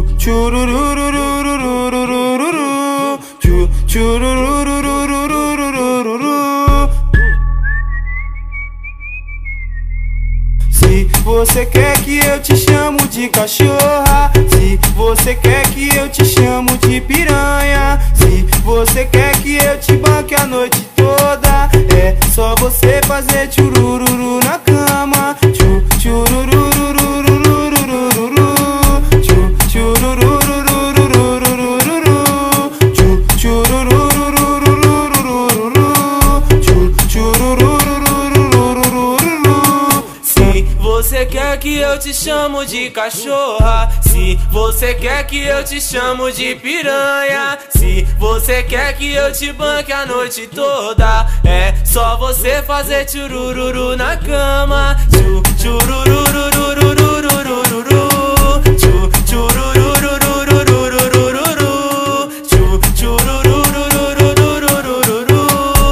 churururururururururu, churururururururururu. Se você quer que eu te chamo de cachorra, se você quer que eu te chamo de piranha, se você quer que eu te banque a noite toda, é só você fazer churururu na cama. Churururururururururu, chururururururururu, chururururururururu. Se você quer que eu te chamo de cachorra, se você quer que eu te chamo de piranha, se você quer que eu te banque a noite toda, é só você fazer churururu na cama. Churururururururururu, chururururururururu, chururururururururu,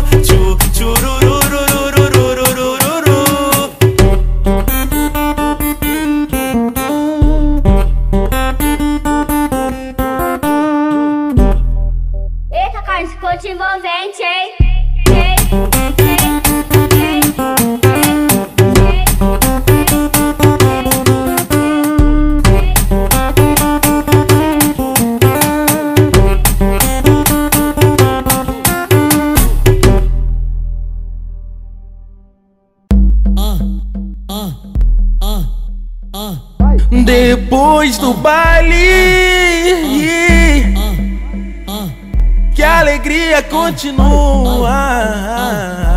chururururururururu. Eita, cara, isso ficou te envolvente, hein? Depois do baile, que a alegria continua.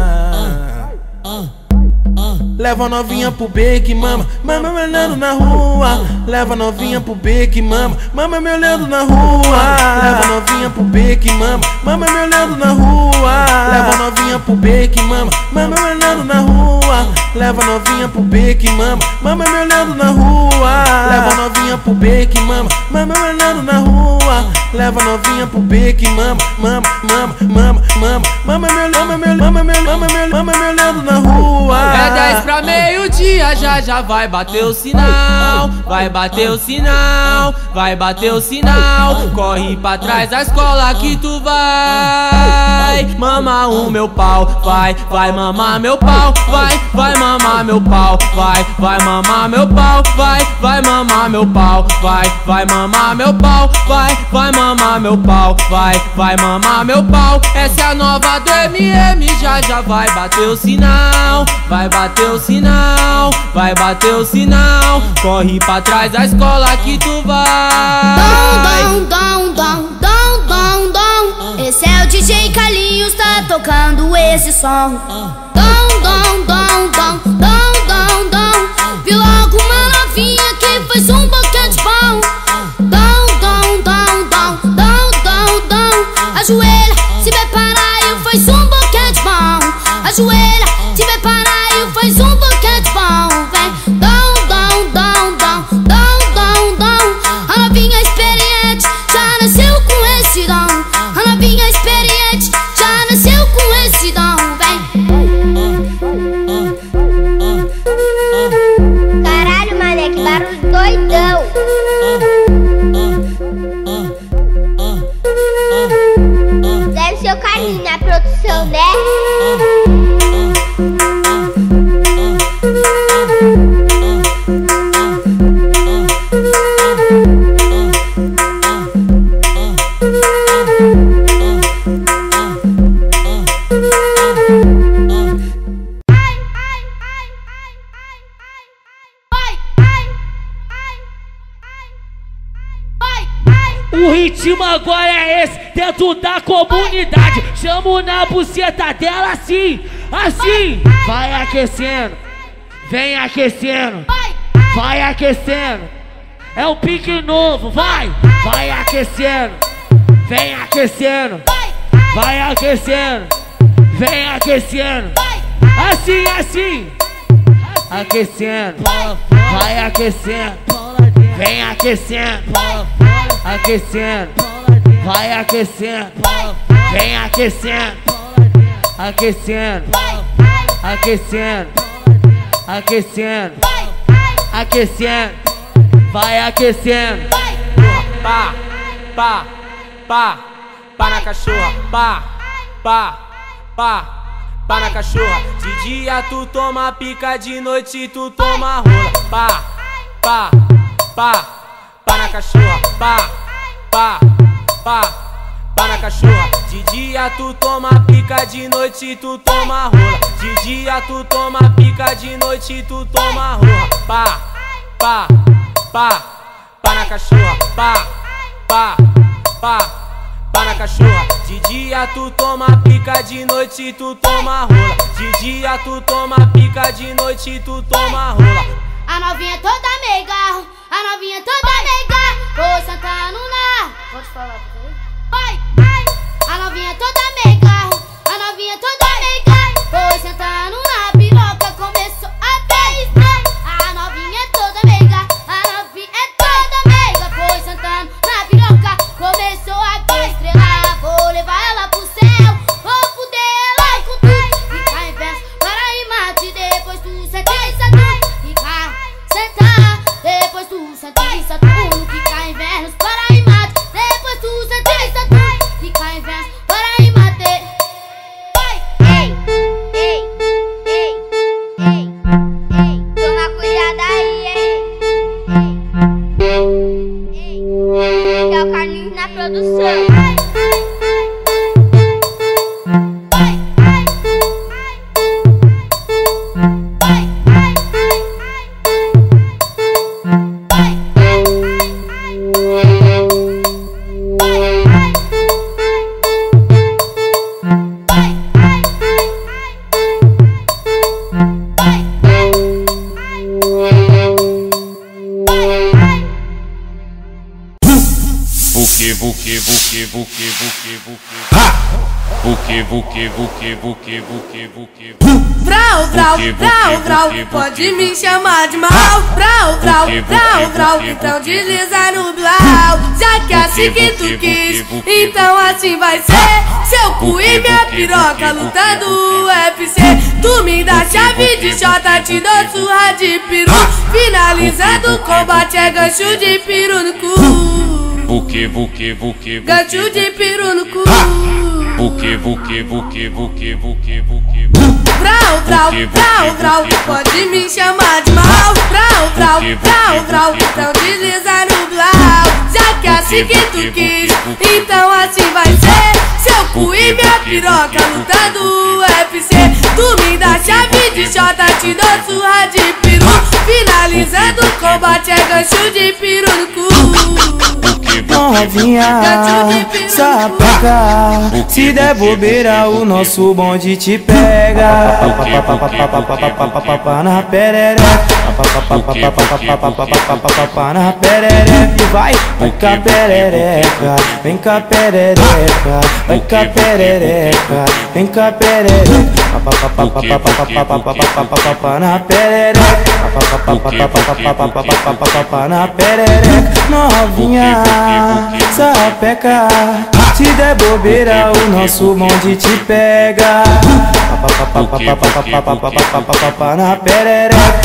Leva a novinha pro beco, mama, mama me olhando na rua. Leva a novinha pro beco, mama, mama me olhando na rua. Leva a novinha pro beco, mama, mama me olhando na rua. Leva a novinha pro beco, mama, mama me olhando na rua. Leva a novinha pro beco, mama, mama me olhando na rua. Leva a novinha pro beco, mama, mama me olhando na rua. Leva a novinha pro beco, mama, mama, mama, mama, mama, mama me olhando, mama me olhando na rua. É 10 pra meio-dia, já vai bater o sinal. Vai bater o sinal, vai bater o sinal. Corre pra trás da escola que tu vai mamar o meu pau. Vai mamar meu pau. Vai mamar meu pau. Vai mamar meu pau. Vai mamar meu pau. Vai mamar meu pau. Vai mamar meu pau. Vai mamar meu pau. Essa é a nova do MM, já vai bater o sinal. Vai bater o sinal, vai bater o sinal. Corre pra trás da escola que tu vai. Esse é o DJ Carlinhos, tá tocando esse som. Vi logo uma novinha que fez um boquete bom. Ajoelha, se prepara e faz um boquete bom. Ajoelha, se prepara e faz um boquete bom. Vem, a novinha experiente já nasceu com esse dom. A novinha experiente já nasceu com esse dom. Vem. Caralho, mané, que barulho doidão. Deve ser o Carlinhos na produção, né? O ritmo agora é esse, dentro da comunidade. Chamo na buceta dela assim, assim. Vai aquecendo, vem aquecendo, vai aquecendo. É um pique novo, vai aquecendo, vem aquecendo, vai aquecendo, vem aquecendo. Assim, assim. Aquecendo, vai aquecendo, vem aquecendo. Aquecendo, vai aquecendo, vem aquecendo. Aquecendo, aquecendo, aquecendo, aquecendo, vai aquecendo. pá, pá, pá, pá na cachorra, pá, pá, pá, pá na cachorra. De dia tu toma pica, de noite tu toma rola, pá, pá, pá, pá na cachorra, pá, pá, pá, pá na cachorra. De dia tu toma pica, de noite tu toma rola. De dia tu toma pica, de noite tu toma rola, pá, pá, pá, pá na cachorra, pá, pá, pá, pá na cachorra. De dia tu toma pica, de noite tu toma rola. De dia tu toma pica, de noite tu toma rola. A novinha toda meiga, a novinha toda meiga, vou sentando na. Pode falar pra você? Vai, vai. A novinha toda meiga, a novinha toda meiga, vou sentando na piroca, começou a ver. A novinha toda meiga, a novinha toda meiga, foi sentando na piroca, começou a ver estrela. Vou levar ela pro céu, vou fuder ela com tudo. Ficar em verso para e mate, depois tu senta e satura. Ficar, sentar, depois tu senta e satura. Ficar em verso para e mate, depois tu senta e satura. Ficar em verso para e mate. Ei, ei, ei, ei, ei, toma cuidado aí, ei, que é o Carlinhos na produção. Vrau, vrau, vrau, vrau, pode me chamar de mal. Vrau, vrau, vrau, vrau, então desliza no blau. Já que é assim que tu quis, então assim vai ser. Seu cu e minha piroca lutando UFC. Tu me dá chave de xota, te dou surra de peru. Finalizando o combate é gancho de peru no cu. Gancho de peru no cu. Vrau, vrau, vrau, vrau, pode me chamar de mal. Vrau, vrau, vrau, vrau, então desliza no blau. Já que é assim que tu quis, então assim vai ser. Seu cu e minha piroca lutando UFC. Tu me dá chave de xota, te dou surra de peru. Finalizando o combate é gancho de peru no cu. Novinha, sapeca, se der bobeira o nosso bonde te pega. Na perereca, na perereca, vai cá perereca, vem cá perereca, vai cá perereca, vem cá perereca. Na perereca, na perereca, novinha, sapeca, se der bobeira o nosso bonde te pega. Na perereca,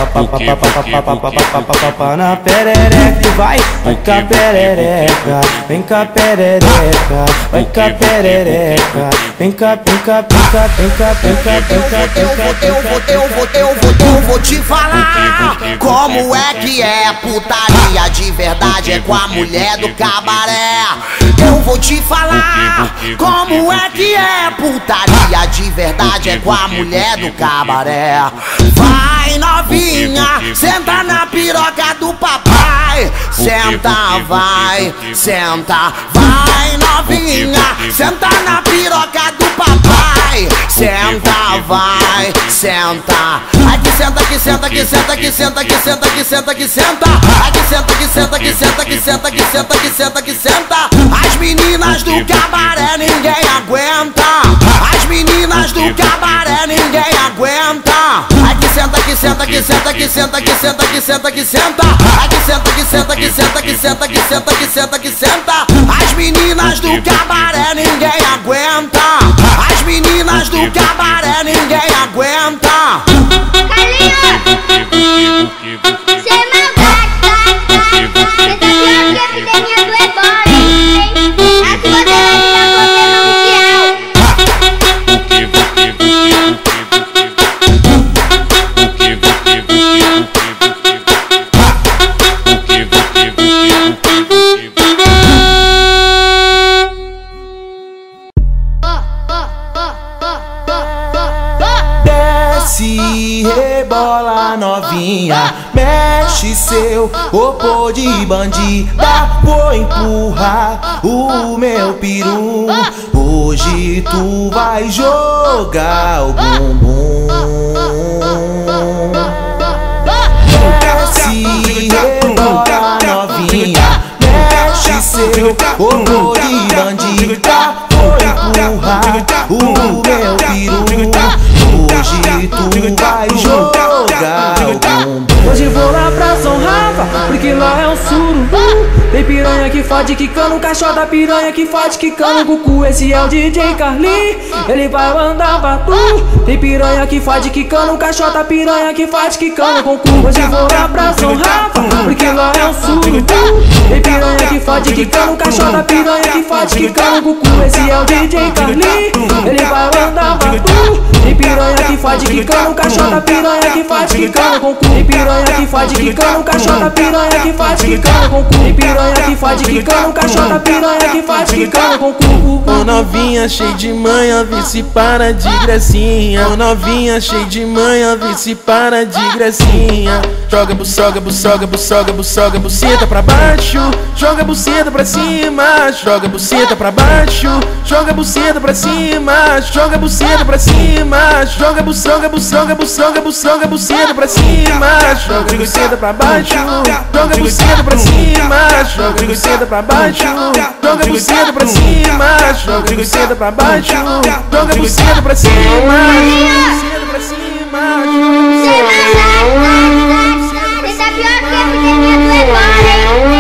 na perereca, vai cá perereca, vem cá perereca, vai cá perereca, vem cá, vem cá, vem cá, vem cá, vem cá, vem cá. Eu vou te falar como é que é putaria de verdade, é com a mulher do cabaré. Eu vou te falar como é que é putaria de verdade, é com a mulher do cabaré. Vai novinha, senta na piroca do papai. Senta, vai, senta, vai novinha, senta na piroca do papai. Senta, vai, senta. Aqui senta, aqui senta, aqui senta, aqui senta, aqui senta, aqui senta, aqui senta. Aqui senta, aqui senta, aqui senta, aqui senta, aqui senta, aqui senta, aqui senta. As meninas do cabaré ninguém aguenta. As meninas do cabaré ninguém aguenta. Aqui senta, aqui senta, aqui senta, aqui senta, aqui senta, aqui senta, aqui senta. Aqui senta, aqui senta, aqui senta, aqui senta, aqui senta, aqui senta, aqui senta. As meninas do cabaré ninguém aguenta. As meninas do cabaré ninguém aguenta. Carlinhos, você é malvado, tá? Você tá pior que a epidemia do seu popô de bandida, vou empurrar o meu peru. Hoje tu vai jogar o bumbum. Desce, rebola novinha, mexe seu popô de bandida, vou empurrar o meu peru. Hoje tu vai jogar o bumbum. Hoje vou lá pra São Rafa, porque lá é um surubu. Tem piranha que fode quicando, caixota piranha que fode quicando Cucu, esse é o DJ Carli, ele vai mandar batu. Tem piranha que fode quicando, caixota piranha que fode quicando Cucu. Hoje vou lá pra São Rafa, porque lá é um surubu. Tem piranha que fode quicando, caixota piranha que fode quicando Cucu, esse é o DJ Carli, ele vai mandar batu. Tem piranha que fode quicando, caixota piranha que fode quicando Cucu. Tem piranha que fode quicando, caixota piranha que fode quicando Cucu. Tem piranha que fode quicando, caixota piranha que fode quicando Cucu. Ô novinha cheia de manha, vê se para de gracinha. Ô novinha cheia de manha, vê se para de gracinha. Joga buçoga, buçoga, buçoga, buçoga, buceta pra baixo. Joga buceta pra cima, joga buceta pra baixo. Joga buceta pra cima, joga buceta pra cima. Joga buçoga, buçoga, buçoga, buçoga, buceta pra cima. Joga buceta pra baixo, joga buceta pra cima. Joga buceta pra baixo, joga buceta pra cima. Joga buceta pra baixo, joga buceta pra cima. Buceta pra cima. Você tá pior que a mulher do Eduardo, hein?